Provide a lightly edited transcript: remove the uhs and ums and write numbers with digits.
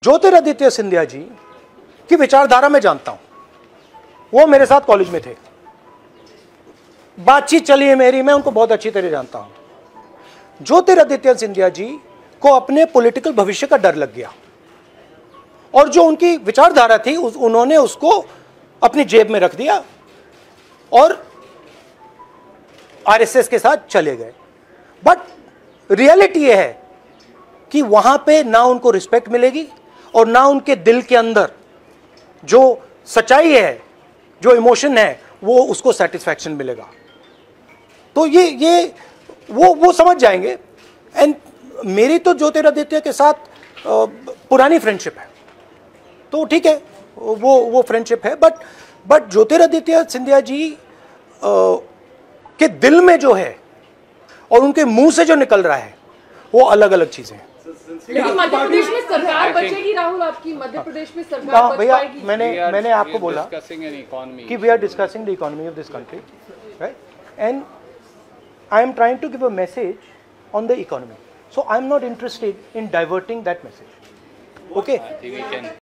ज्योतिरादित्य सिंधिया जी की विचारधारा मैं जानता हूं, वो मेरे साथ कॉलेज में थे, बातचीत चली है मेरी, मैं उनको बहुत अच्छी तरह जानता हूं। ज्योतिरादित्य सिंधिया जी को अपने पॉलिटिकल भविष्य का डर लग गया और जो उनकी विचारधारा थी उन्होंने उसको अपनी जेब में रख दिया और आरएसएस के साथ चले गए। बट रियलिटी यह है कि वहां पे ना उनको रिस्पेक्ट मिलेगी और ना उनके दिल के अंदर जो सच्चाई है, जो इमोशन है, वो उसको सेटिस्फैक्शन मिलेगा। तो ये वो समझ जाएंगे। एंड मेरी तो ज्योतिरादित्य के साथ पुरानी फ्रेंडशिप है, तो ठीक है, वो फ्रेंडशिप है। बट ज्योतिरादित्य सिंधिया जी के दिल में जो है और उनके मुंह से जो निकल रहा है वो अलग अलग चीजें हैं। लेकिन मध्य प्रदेश में सरकार बचेगी राहुल, आपकी मध्य प्रदेश में सरकार बच भैया, पाएगी? मैंने आपको बोला कि we are discussing the economy of this country, right? And I am trying to give a message on the economy, so I am not interested in diverting that message. Okay?